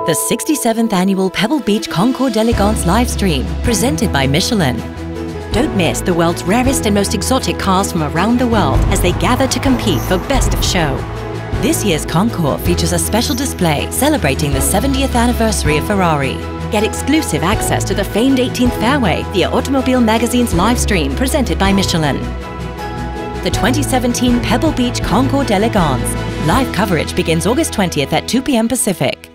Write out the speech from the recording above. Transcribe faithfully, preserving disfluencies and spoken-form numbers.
The sixty-seventh Annual Pebble Beach Concours d'Elegance livestream, presented by Michelin. Don't miss the world's rarest and most exotic cars from around the world as they gather to compete for Best of Show. This year's Concours features a special display celebrating the seventieth anniversary of Ferrari. Get exclusive access to the famed eighteenth Fairway via Automobile Magazine's livestream presented by Michelin. The twenty seventeen Pebble Beach Concours d'Elegance. Live coverage begins August twentieth at two p m Pacific.